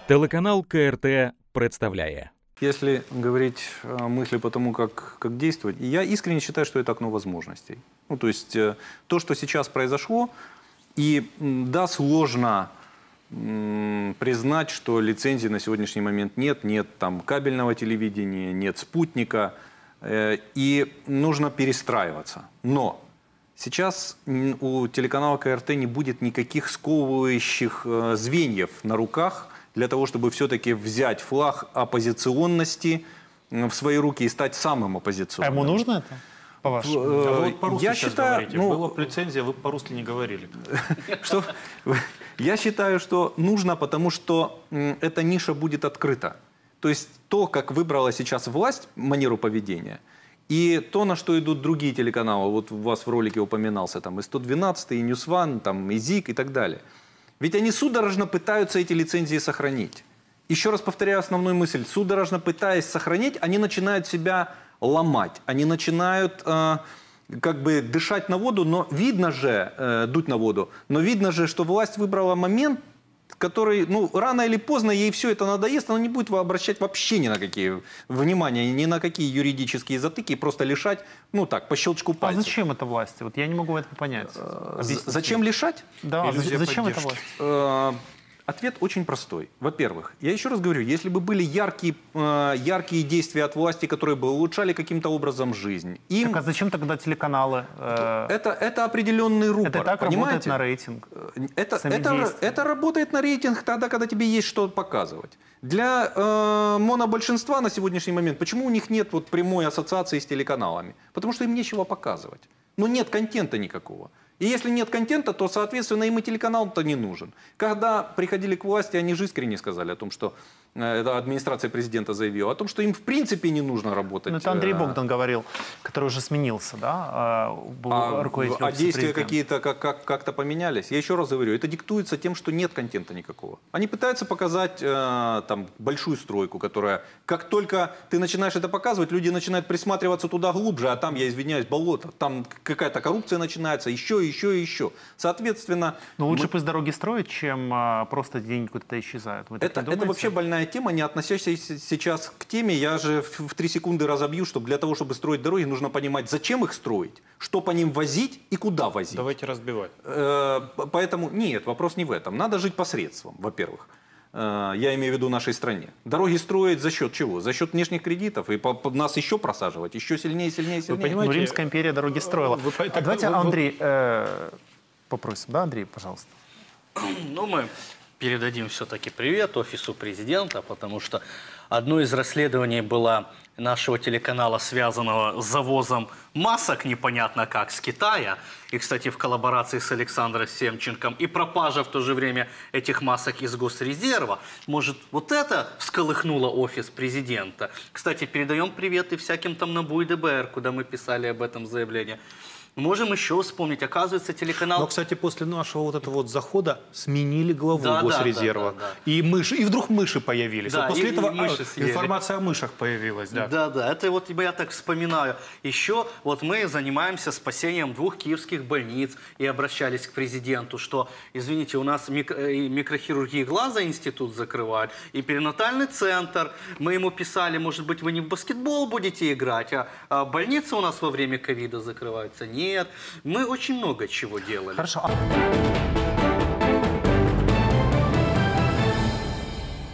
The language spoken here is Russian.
Телеканал КРТ представляє. Если говорить мысли по тому, как действовать, я искренне считаю, что это окно возможностей. Ну, то есть то, что сейчас произошло, и да, сложно признать, что лицензии на сегодняшний момент нет там кабельного телевидения, нет спутника, и нужно перестраиваться. Но сейчас у телеканала КРТ не будет никаких сковывающих звеньев на руках для того, чтобы все-таки взять флаг оппозиционности в свои руки и стать самым оппозиционным. А ему нужно это? По-вашему? Вы по-русски Я сейчас считаю, говорите. Была бы лицензия, вы по-русски не говорили. Что? Я считаю, что нужно, потому что эта ниша будет открыта. То есть то, как выбрала сейчас власть манеру поведения, и то, на что идут другие телеканалы, вот у вас в ролике упоминался, там и 112, и News One, там и ЗИК и так далее. Ведь они судорожно пытаются эти лицензии сохранить. Еще раз повторяю основную мысль. Судорожно пытаясь сохранить, они начинают себя ломать. Они начинают как бы дышать на воду, но видно же, дуть на воду, но видно же, что власть выбрала момент, который, ну, рано или поздно ей все это надоест, она не будет обращать вообще ни на какие внимания, ни на какие юридические затыки, просто лишать, ну так, по щелчку пальцев. А зачем это власти? Вот я не могу этого понять. Зачем лишать? Да, зачем это власть? Ответ очень простой. Во-первых, я еще раз говорю, если бы были яркие действия от власти, которые бы улучшали каким-то образом жизнь. Так а зачем тогда телеканалы? Это определенный рупор. Это так работает на рейтинг. Это работает на рейтинг тогда, когда тебе есть что показывать. Для монобольшинства на сегодняшний момент, почему у них нет вот прямой ассоциации с телеканалами? Потому что им нечего показывать. Но нет контента никакого. И если нет контента, то, соответственно, им и телеканал-то не нужен. Когда приходили к власти, они же искренне сказали о том, что администрация президента заявила, о том, что им в принципе не нужно работать. Ну, это Андрей Богдан говорил, который уже сменился, да? А действия какие-то как-то поменялись? Я еще раз говорю, это диктуется тем, что нет контента никакого. Они пытаются показать там большую стройку, которая, как только ты начинаешь это показывать, люди начинают присматриваться туда глубже, а там, я извиняюсь, болото, там какая-то коррупция начинается, еще. Соответственно... Но лучше пусть дороги строят, чем просто деньги куда-то исчезают. Это вообще больная тема, не относящаяся сейчас к теме. Я же в 3 секунды разобью, что для того, чтобы строить дороги, нужно понимать, зачем их строить, что по ним возить и куда возить. Давайте разбивать. Поэтому нет, вопрос не в этом. Надо жить посредством, во-первых. Я имею в виду нашей стране. Дороги строить за счет чего? За счет внешних кредитов и нас еще просаживать, еще сильнее. Вы понимаете, ну, Римская империя дороги строила. Давайте Андрей попросим. Да, Андрей, пожалуйста. Ну, мы передадим все-таки привет офису президента, потому что одно из расследований было нашего телеканала, связанного с завозом масок непонятно как с Китая, и, кстати, в коллаборации с Александром Семченком, и пропажа в то же время этих масок из Госрезерва. Может, вот это всколыхнуло офис президента? Кстати, передаем привет и всяким там НАБУ и ДБР, куда мы писали об этом заявлении. Можем еще вспомнить, оказывается, телеканал... Но, кстати, после нашего вот этого вот захода сменили главу Госрезерва. Да. И вдруг мыши появились. Да, вот после этого информация о мышах появилась. Да, это вот я так вспоминаю. Еще вот мы занимаемся спасением 2 киевских больниц и обращались к президенту, что, извините, у нас микрохирургии глаза институт закрывают, и перинатальный центр. Мы ему писали, может быть, вы не в баскетбол будете играть, а больницы у нас во время ковида закрываются. Нет, мы очень много чего делали. Хорошо.